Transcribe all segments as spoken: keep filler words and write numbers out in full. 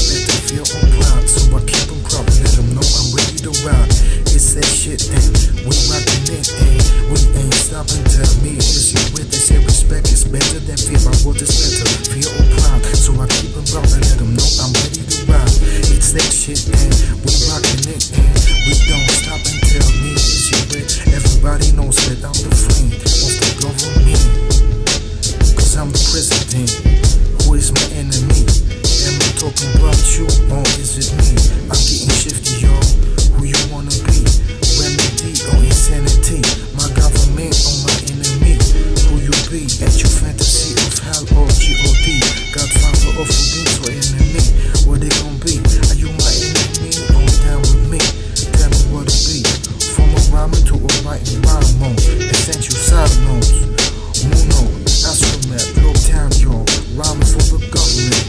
respect and fear or pride. So I keep them proud, let them know I'm ready to ride. It's that shit and we rockin' it and we ain't stopping. Tell me, is you with? They say respect is better than fear. My word is better, fear or pride. So I keep them proud and let them know I'm ready to ride. It's that shit and we rockin' it and we don't stop and tell me, is you with? Everybody knows that I'm the friend of the government, cause I'm the president. Who is my enemy? Am I talking about you or is it me? I'm getting shifty, yo. Who you wanna be? Remedy or insanity? My government or my enemy? Who you be? At your fantasy of hell or G O D? Godfather of beings or enemy? What they gon' be? Are you my enemy or down with me? Tell me what it be. From a rhyming to a writing rhyme on essential side notes. Muno, astronaut, low town, yo. Rhyming for the government,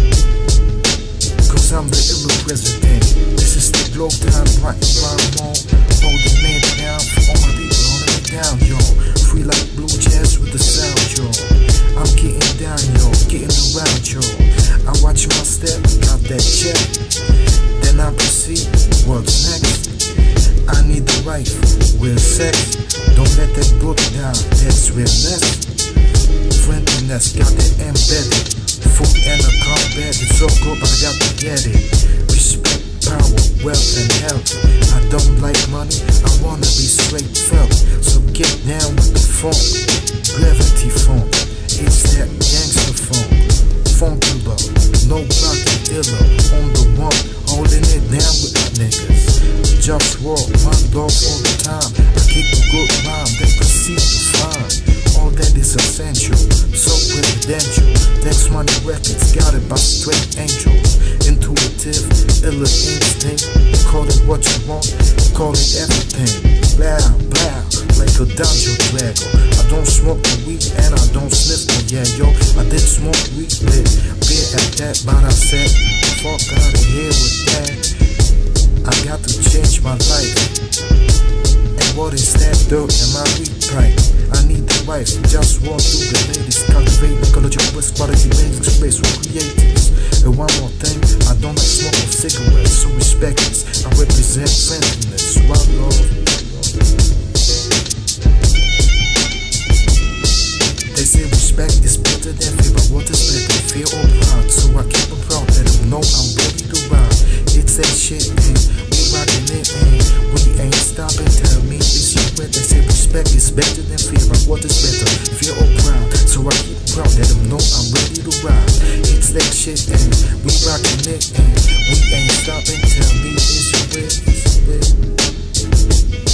cause I'm the illa president. This is the globe time, writing rhyme on. Hold the man down for all my people, holding it down, yo. Free like blue jazz with the sound, yo. I'm getting down, yo, getting around, yo. I watch my step, got that check. Then I proceed, what's next? I need the wife, real sex. Don't let that book down, that's realness. Friendliness, got it embedded. Food and a combat, it's so good, but I got to get it. Respect, power, wealth, and health. I don't like money, I wanna be straight felt. So get down with the funk, gravity funk. It's that gangster funk. Funkula, no rockin' illa. On the one, holding it down with the niggas. JustWar, my dog all the time. I keep a good rhyme that proceed to find. All that is essential, so presidential. Thanks Money Records, got it by straight angels. Intuitive, illa instinct. Call it what you want, call it everything. Blah, blah, like a dungeon dragon. I don't smoke the weed and I don't sniff the yeah, yo. I did smoke weed, but beer at that, but I said, fuck out of here with that. I got to change my life. And what is that dirt in my weed pipe? I need the wife, just walk through the ladies. Cultivate ecological waste, quality amazing space for creators. And one more thing, I don't like smoking cigarettes, so respect this. I represent friendliness, one love. They say respect is better than fear, but what is better, fear or pride? So I keep them proud, let them know I'm ready to ride. It's that shit, and we rockin' it, and we ain't stopping. Tell me, is you with? They say respect is better than fear, but what is better, fear or pride? So I keep them proud, let them know I'm ready to ride. It's that shit, and we rockin' it, and we ain't stopping. Tell me, is you with? Is you with?